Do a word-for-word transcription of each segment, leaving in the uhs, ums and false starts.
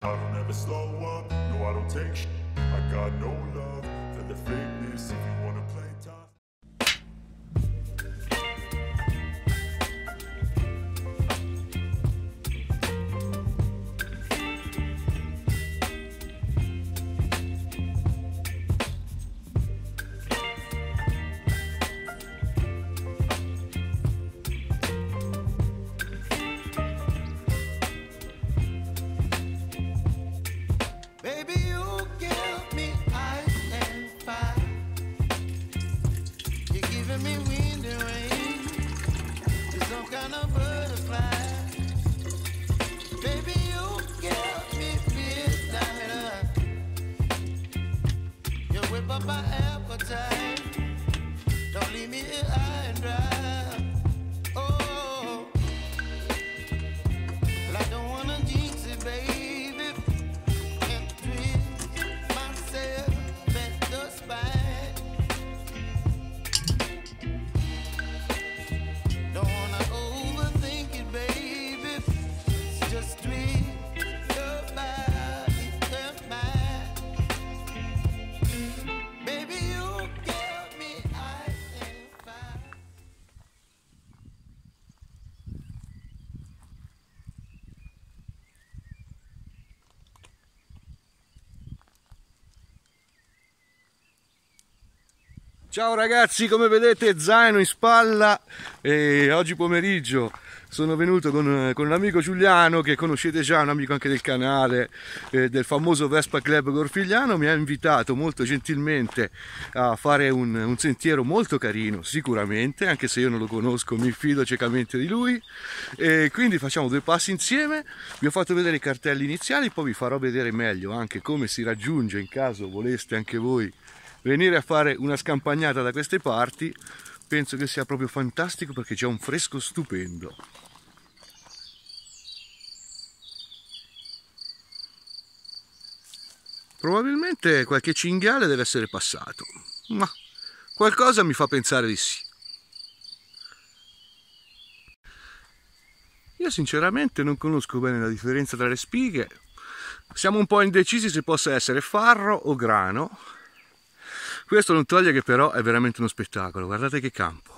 I don't ever slow up, no I don't take shit. I got no love for the fakeness. If you wanna play tough. Baby, you give me ice and fire. You're giving me wind and rain. You're some kind of butterfly. Baby, you give me midnight. You whip up my appetite. Don't leave me here high and dry. Oh, well, I don't wanna jinx it, baby. Ciao ragazzi, come vedete zaino in spalla e oggi pomeriggio sono venuto con, con l'amico Giuliano, che conoscete già, un amico anche del canale, eh, del famoso Vespa Club Gorfigliano. Mi ha invitato molto gentilmente a fare un, un sentiero molto carino, sicuramente, anche se io non lo conosco, mi fido ciecamente di lui, e quindi facciamo due passi insieme. Vi ho fatto vedere i cartelli iniziali, poi vi farò vedere meglio anche come si raggiunge, in caso voleste anche voi venire a fare una scampagnata da queste parti. Penso che sia proprio fantastico perché c'è un fresco stupendo. Probabilmente qualche cinghiale deve essere passato, ma qualcosa mi fa pensare di sì. Io sinceramente non conosco bene la differenza tra le spighe, siamo un po' indecisi se possa essere farro o grano. Questo non toglie che però è veramente uno spettacolo, guardate che campo.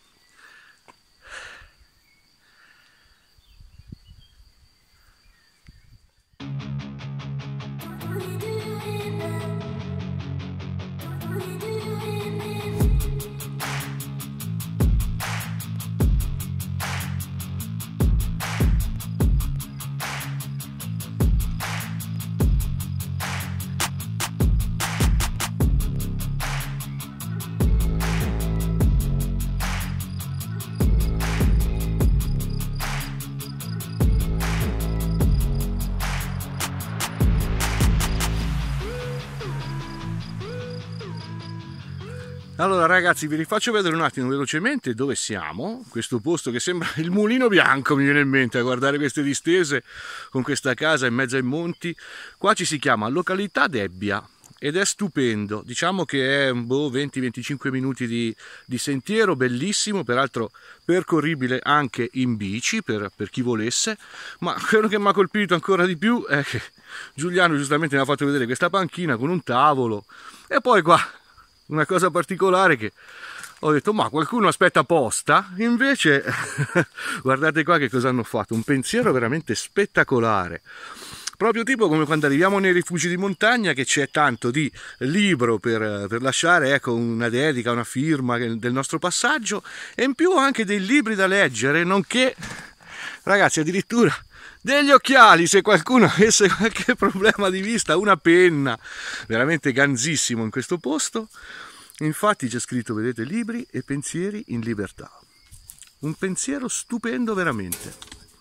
Allora ragazzi, vi rifaccio vedere un attimo velocemente dove siamo. Questo posto che sembra il Mulino Bianco, mi viene in mente a guardare queste distese con questa casa in mezzo ai monti. Qua ci si chiama località Debbia ed è stupendo, diciamo che è boh, venti venticinque minuti di, di sentiero, bellissimo, peraltro percorribile anche in bici per, per chi volesse. Ma quello che mi ha colpito ancora di più è che Giuliano giustamente mi ha fatto vedere questa panchina con un tavolo, e poi qua una cosa particolare che ho detto, ma qualcuno aspetta apposta, invece guardate qua che cosa hanno fatto, un pensiero veramente spettacolare, proprio tipo come quando arriviamo nei rifugi di montagna, che c'è tanto di libro per, per lasciare, ecco, una dedica, una firma del nostro passaggio, e in più anche dei libri da leggere, nonché, ragazzi, addirittura degli occhiali se qualcuno avesse qualche problema di vista, una penna, veramente ganzissimo in questo posto. Infatti c'è scritto, vedete, libri e pensieri in libertà, un pensiero stupendo veramente.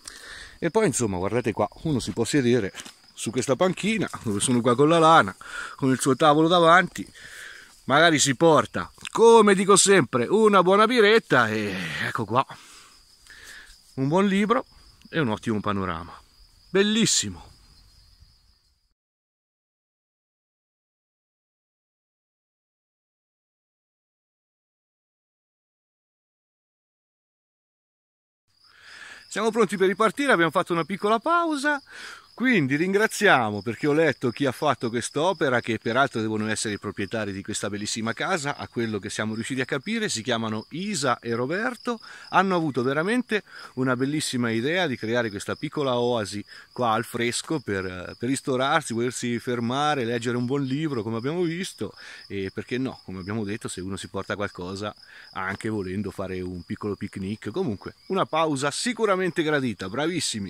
E poi insomma guardate qua, uno si può sedere su questa panchina dove sono qua con la lana, con il suo tavolo davanti, magari si porta, come dico sempre, una buona biretta e ecco qua un buon libro e un ottimo panorama, bellissimo. Siamo pronti per ripartire, abbiamo fatto una piccola pausa, Quindi ringraziamo, perché ho letto chi ha fatto quest'opera, che peraltro devono essere i proprietari di questa bellissima casa, a quello che siamo riusciti a capire, si chiamano Isa e Roberto, hanno avuto veramente una bellissima idea di creare questa piccola oasi qua al fresco per, per ristorarsi, potersi fermare, leggere un buon libro come abbiamo visto, e perché no, come abbiamo detto, se uno si porta qualcosa, anche volendo fare un piccolo picnic, comunque una pausa sicuramente gradita, bravissimi!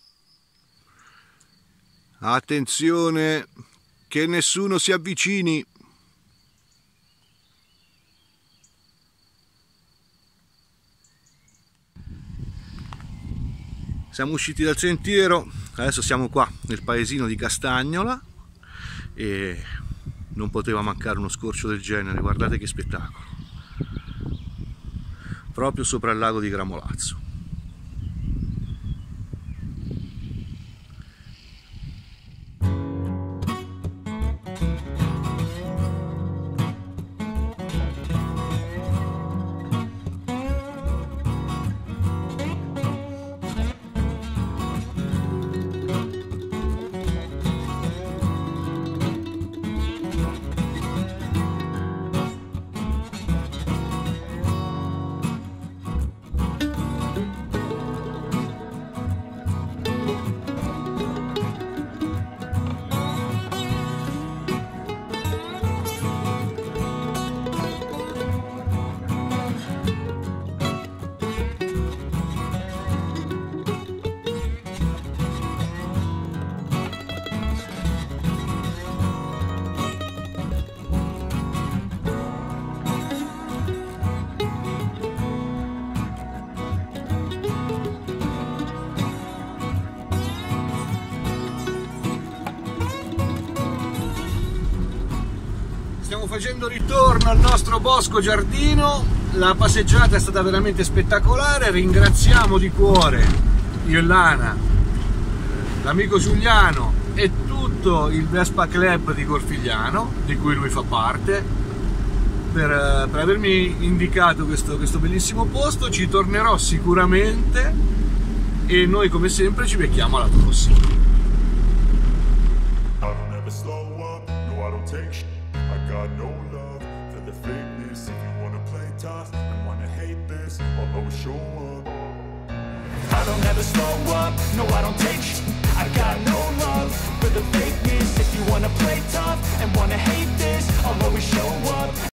Attenzione, che nessuno si avvicini. Siamo usciti dal sentiero, adesso siamo qua nel paesino di Castagnola e non poteva mancare uno scorcio del genere, guardate che spettacolo. Proprio sopra il lago di Gramolazzo. Stiamo facendo ritorno al nostro bosco giardino, la passeggiata è stata veramente spettacolare, ringraziamo di cuore io e Lana, l'amico Giuliano e tutto il Vespa Club di Corfigliano, di cui lui fa parte, per, per avermi indicato questo, questo bellissimo posto. Ci tornerò sicuramente e noi come sempre ci becchiamo alla prossima. I got no love for the fakeness. If you wanna play tough and wanna hate this, I'll always show up. I don't ever slow up, no I don't take sh I got no love for the fakeness. If you wanna play tough and wanna hate this, I'll always show up.